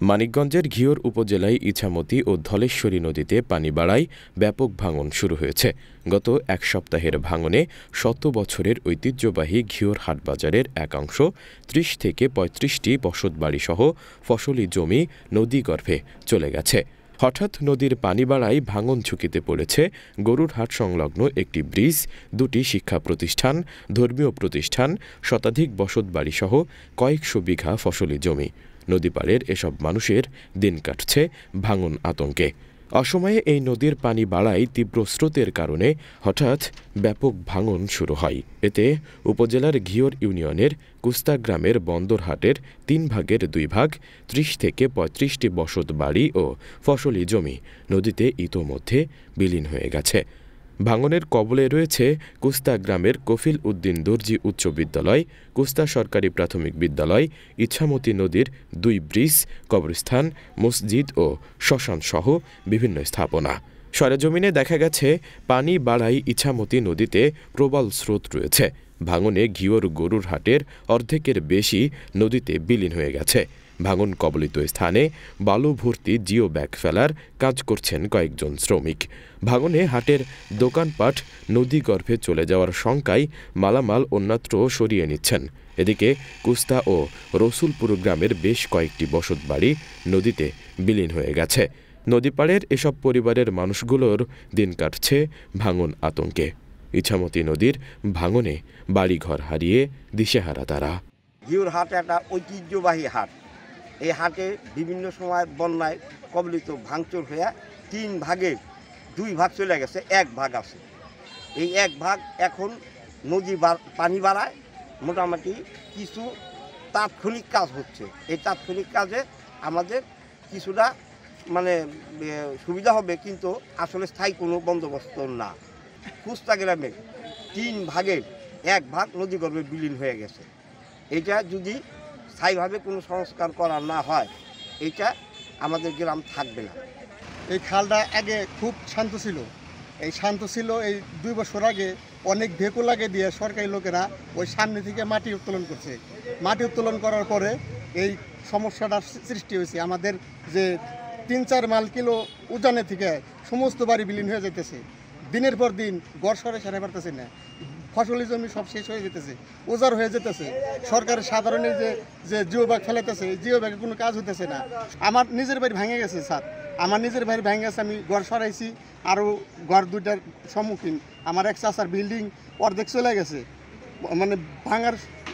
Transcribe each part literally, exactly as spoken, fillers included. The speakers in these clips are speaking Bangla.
মানিকগঞ্জের ঘিওর উপজেলায় ইছামতি ও ধলেশ্বরী নদীতে পানি বাড়ায় ব্যাপক ভাঙন শুরু হয়েছে। গত এক সপ্তাহের ভাঙনে শত বছরের ঐতিহ্যবাহী ঘিওর হাটবাজারের একাংশ ত্রিশ থেকে পঁয়ত্রিশটি বসতবাড়িসহ ফসলি জমি নদীগর্ভে চলে গেছে। হঠাৎ নদীর পানি বাড়ায় ভাঙন ঝুঁকিতে পড়েছে গরুর হাট সংলগ্ন একটি ব্রিজ, দুটি শিক্ষা প্রতিষ্ঠান, ধর্মীয় প্রতিষ্ঠান, শতাধিক বসতবাড়িসহ কয়েকশো বিঘা ফসলি জমি। নদীপাড়ের এসব মানুষের দিন কাটছে ভাঙন আতঙ্কে। অসময়ে এই নদীর পানি বাড়ায় তীব্র স্রোতের কারণে হঠাৎ ব্যাপক ভাঙন শুরু হয়। এতে উপজেলার ঘিওর ইউনিয়নের কুস্তা গ্রামের বন্দরহাটের তিন ভাগের দুই ভাগ, ত্রিশ থেকে পঁয়ত্রিশটি বসত বাড়ি ও ফসলি জমি নদীতে ইতোমধ্যে বিলীন হয়ে গেছে। ভাঙনের কবলে রয়েছে কুস্তা গ্রামের কফিল উদ্দিন দর্জি উচ্চ বিদ্যালয়, কুস্তা সরকারি প্রাথমিক বিদ্যালয়, ইছামতি নদীর দুই ব্রিজ, কবরস্থান, মসজিদ ও শ্মশানসহ বিভিন্ন স্থাপনা। সরেজমিনে দেখা গেছে পানি বাড়ায় ইছামতি নদীতে প্রবল স্রোত রয়েছে। ভাঙনে ঘিওর গরুর হাটের অর্ধেকের বেশি নদীতে বিলীন হয়ে গেছে। ভাঙন কবলিত স্থানে বালু ভর্তি জিও ব্যাগ ফেলার কাজ করছেন কয়েকজন শ্রমিক। ভাঙনে হাটের দোকানপাট নদীগর্ভে চলে যাওয়ার শঙ্কায় মালামাল অন্যত্র সরিয়ে নিচ্ছেন। এদিকে কুস্তা ও রসুলপুর গ্রামের বেশ কয়েকটি বসতবাড়ি নদীতে বিলীন হয়ে গেছে। নদীপাড়ের এসব পরিবারের মানুষগুলোর দিন কাটছে ভাঙন আতঙ্কে। ইছামতি নদীর ভাঙনে বাড়িঘর হারিয়ে দিশেহারা তারা। ঘিওর হাট একটা ঐতিহ্যবাহী হাট। এই হাটে বিভিন্ন সময় বন্যায় কবলিত ভাঙচুর হয়ে তিন ভাগের দুই ভাগ চলে গেছে, এক ভাগ আছে। এই এক ভাগ এখন নদী পানি বাড়ায় মোটামুটি কিছু তাৎক্ষণিক কাজ হচ্ছে। এই তাৎক্ষণিক কাজে আমাদের কিছুটা মানে সুবিধা হবে, কিন্তু আসলে স্থায়ী কোনো বন্দোবস্ত না। কুস্তা গ্রামের তিন ভাগের এক ভাগ নদীগর্ভে বিলীন হয়ে গেছে। এটা যদি স্থায়ীভাবে কোনো সংস্কার করা না হয়, এটা আমাদের গ্রাম থাকবে না। এই খালটা আগে খুব শান্ত ছিল। এই শান্ত ছিল এই দুই বছর আগে অনেক ভেকু লাগে দিয়ে সরকারি লোকেরা ওই সামনে থেকে মাটি উত্তোলন করছে। মাটি উত্তোলন করার পরে এই সমস্যাটার সৃষ্টি হয়েছে। আমাদের যে তিন চার মাইল কিলো উজানে থেকে সমস্ত বাড়ি বিলীন হয়ে যেতেছে। দিনের পর দিন গড় সরে সারে পারতেছে না। ফসলি জমি সব শেষ হয়ে যেতেছে, উজাড় হয়ে যেতেছে। সরকারের সাধারণ যে যে জিও ব্যাগ ফেলাইতেছে, এই জিও ব্যাগে কোনো কাজ হতেছে না। আমার নিজের বাড়ি ভেঙে গেছে স্যার, আমার নিজের বাড়ি ভেঙে গেছে। আমি ঘর সরাইছি, আরও ঘর দুইটার সম্মুখীন। আমার এক চাচার বিল্ডিং অর্ধেক চলে গেছে, মানে ভাঙার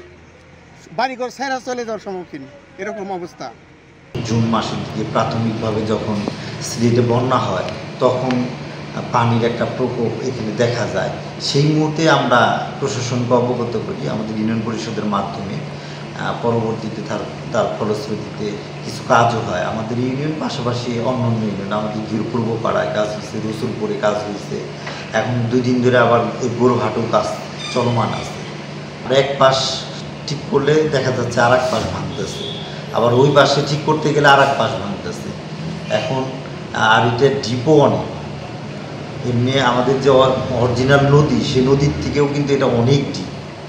বাড়িঘর ছেঁড়া চলে যাওয়ার সম্মুখীন, এরকম অবস্থা। জুন মাসের দিকে প্রাথমিকভাবে যখন সিলেটে বন্যা হয়, তখন পানির একটা প্রকোপ এখানে দেখা যায়। সেই মুহূর্তে আমরা প্রশাসনকে অবগত করি আমাদের ইউনিয়ন পরিষদের মাধ্যমে। পরবর্তীতে তার তার ফলশ্রুতিতে কিছু কাজও হয় আমাদের ইউনিয়ন, পাশাপাশি অন্য অন্য ইউনিয়ন। আমাদের ঘির পূর্ব পাড়ায় কাজ হয়েছে, রসুলপুরে কাজ হয়েছে। এখন দুই দিন ধরে আবার এই গরুহাটেও কাজ চলমান আছে। আর এক পাশ ঠিক করলে দেখা যাচ্ছে আর এক পাশ ভাঙতেছে, আবার ওই পাশে ঠিক করতে গেলে আর এক পাশ ভাঙতেছে। এখন আর এটা ডিপো অনেক, এমনি আমাদের যে অরিজিনাল নদী, সেই নদীর থেকেও কিন্তু এটা অনেক ডিপ।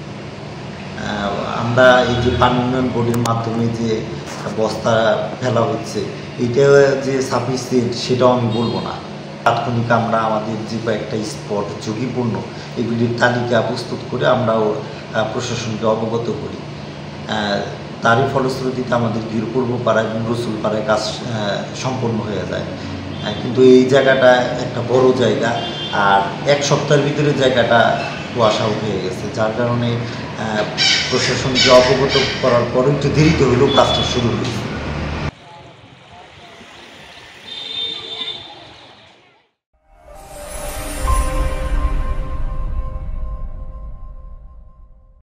আমরা এই যে পানি উন্নয়ন বোর্ডের মাধ্যমে যে বস্তা ফেলা হচ্ছে, এটা যে সাফিসিয়েন্ট সেটাও আমি বলবো না। তাৎক্ষণিক আমরা আমাদের যে কয়েকটা স্পট ঝুঁকিপূর্ণ, এগুলির তালিকা প্রস্তুত করে আমরাও প্রশাসনকে অবগত করি। তারই ফলশ্রুতিতে আমাদের ঘির পূর্ব পাড়া এবং রসুল পাড়ায় কাজ সম্পন্ন হয়ে যায়। কিন্তু এই জায়গাটা একটা বড় জায়গা, আর এক সপ্তাহের ভিতরে জায়গাটা কুয়াশা উঠে গেছে, যার কারণে প্রশাসনকে অবগত করার পরে একটু দেরিতে হলেও কাজটা শুরু হয়েছে।